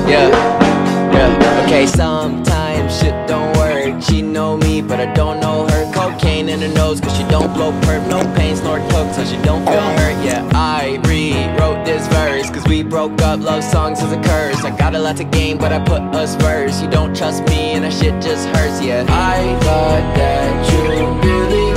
Yeah, yeah. Okay, sometimes shit don't work. She know me, but I don't know her. Cocaine in her nose, cause she don't blow perp. No pain, snort coke, so she don't feel hurt. Yeah, I rewrote this verse, cause we broke up, love songs is a curse. I got a lot to gain, but I put us first. You don't trust me, and that shit just hurts, yeah. I thought that you really